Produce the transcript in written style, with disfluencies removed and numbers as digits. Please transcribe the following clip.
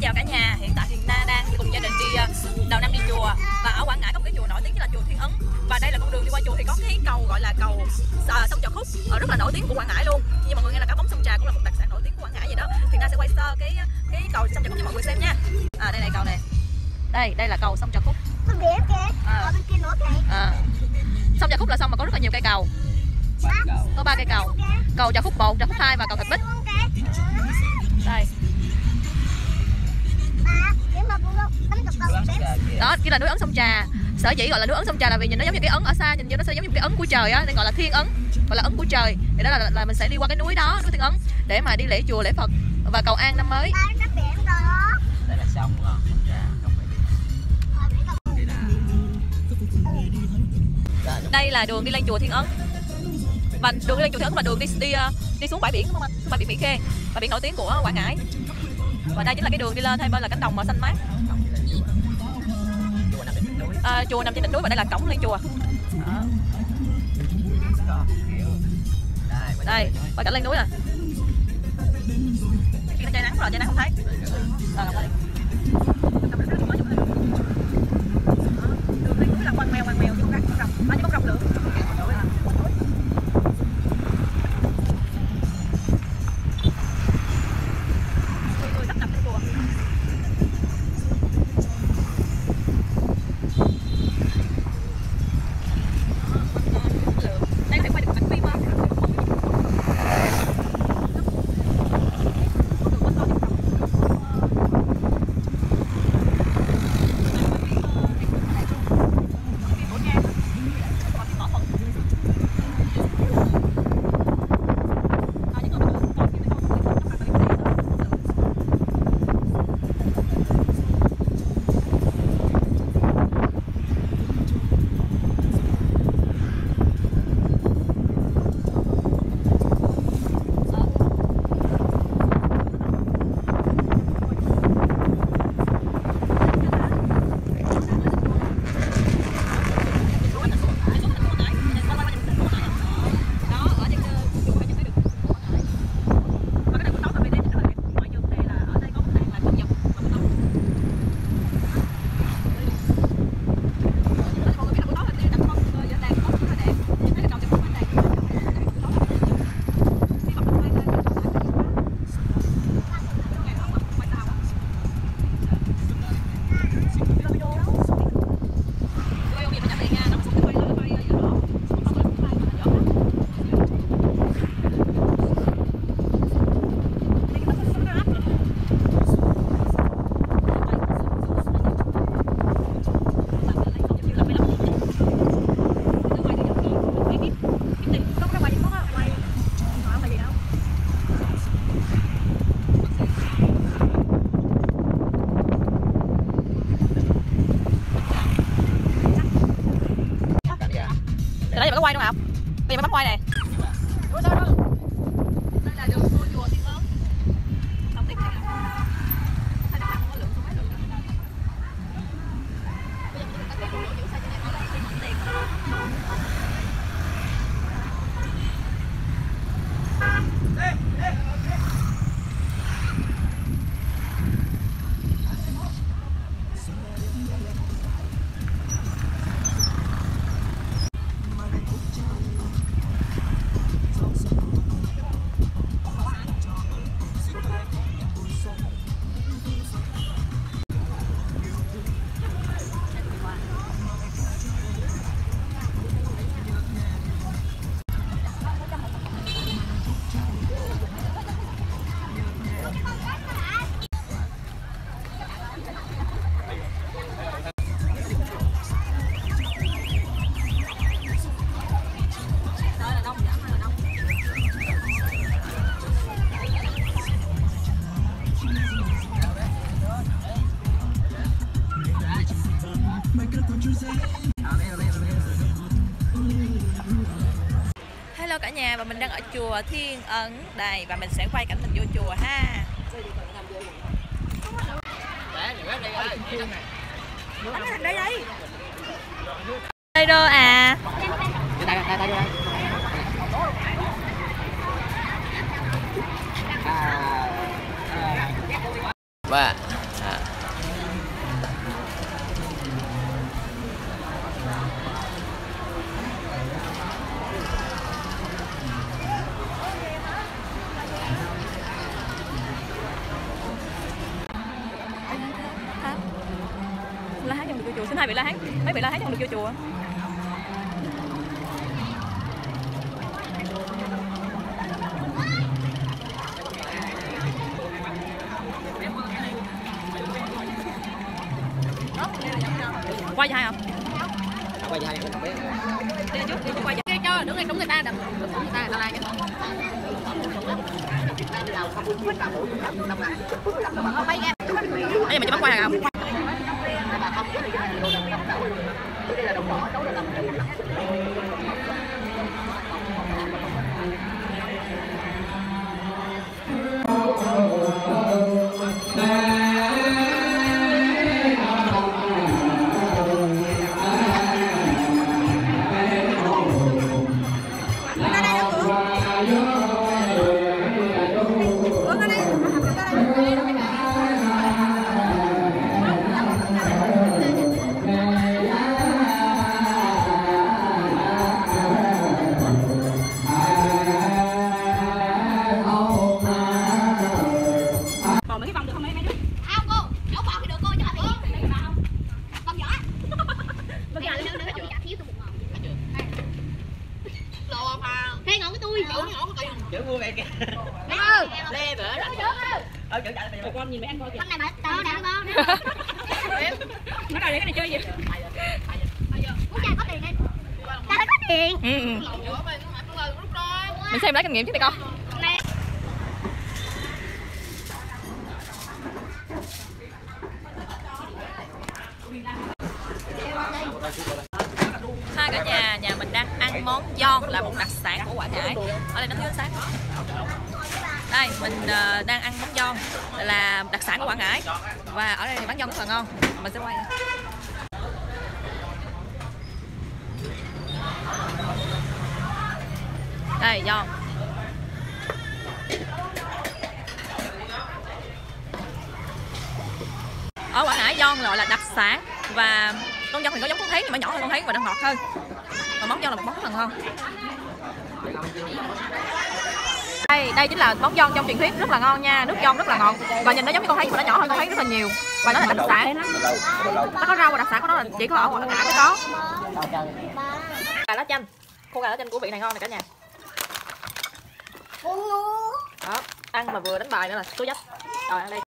chào cả nhà, hiện tại thì Na đang cùng gia đình đi đầu năm đi chùa. Và ở Quảng Ngãi có một cái chùa nổi tiếng là chùa Thiên Ấn. Và đây là con đường đi qua chùa thì có cái cầu gọi là cầu sông Trà Khúc, rất là nổi tiếng của Quảng Ngãi luôn. Như mọi người nghe là cá bóng sông Trà cũng là một đặc sản nổi tiếng của Quảng Ngãi vậy đó. Thì Na sẽ quay sơ cái cầu sông Trà Khúc cho mọi người xem nha. Đây này cầu này. Đây là cầu sông Trà Khúc. Bên kia nữa kìa. Sông Trà Khúc là sông mà có rất là nhiều cây cầu. Có 3 cây cầu. Cầu Trà Khúc 1, Trà Khúc 2 và cầu Thạch Bích. Đây. Đó, kia là núi Ấn sông Trà. Sở dĩ gọi là núi Ấn sông Trà là vì nhìn nó giống như cái ấn ở xa, nhìn như nó sẽ giống như cái ấn của trời á, nên gọi là Thiên Ấn, gọi là ấn của trời. Thì đó là mình sẽ đi qua cái núi đó, núi Thiên Ấn để mà đi lễ chùa, lễ Phật và cầu an năm mới. Đây là sông Đây là đường đi lên chùa Thiên Ấn. Và đường đi lên chùa Thiên Ấn là đường đi xuống bãi biển, đúng không anh? Bãi biển Mỹ Khê, bãi biển nổi tiếng của Quảng Ngãi. Và đây chính là cái đường đi lên, hai bên là cánh đồng mà xanh mát. Chùa nằm trên đỉnh núi và đây là cổng lên chùa. Đây, quay cảnh lên núi nè. Khi nó cháy nắng rồi, cháy nắng không thấy. Đường lên núi là quằn mèo chứ không rộng, bao nhiêu con rộng lượng. Nãy giờ có quay đâu Ngọc? Bây giờ mới bấm quay nè. Đây là đường vô chùa Thiên Ấn. Tổng tiền này hay là không có lượng không mấy lượng. Bây giờ mình có cái giữ sai cho nên là không tiền. Hello cả nhà, và mình đang ở chùa Thiên Ấn đây và mình sẽ quay cảnh mình vô chùa ha. Đây đây. Đây đô à. Và Xin hai vị La Hán, mấy vị La Hán không được vô chùa. Quay cho hai không? Quay cho hai không biết. Đi trước, đi quay cho cho đứng ngay đúng người ta đừng người ta la cho. Quay em. Bây giờ mình cho bắt quay không? Chữ mua về kìa. Lê bữa rồi. Chữ chạy lại con nhìn mấy anh coi kìa. Con này tao nè con. Nó coi cái này chơi gì? Muốn cha có tiền đi. Cha nó có tiền. Mình xem lấy kinh nghiệm chứ đi con. Này. Hai cả nhà mình đang ăn món giòn, là một đặc sản của Quảng Ngãi. Ở đây nó thiếu ánh sáng. Đây mình đang ăn món giòn là đặc sản của Quảng Ngãi và ở đây thì bán giòn rất là ngon. Mình sẽ quay. Đây giòn. Ở Quảng Ngãi giòn gọi là đặc sản và con giòn thì có giống con thấy nhưng mà nhỏ hơn con thấy và nó ngọt hơn. Còn món giòn là một món rất là ngon. Đây chính là món giòn trong truyền thuyết rất là ngon nha, nước giòn rất là ngọt và nhìn nó giống như con thấy nhưng mà nó nhỏ hơn con thấy rất là nhiều và nó là đặc sản. Nó có rau và đặc sản của nó là chỉ có ở Quảng Ngãi mới có. Cà lá chanh, khô cà lá chanh của vị này ngon này cả nhà. Đó, ăn mà vừa đánh bài nữa là số dách. Rồi ăn đi.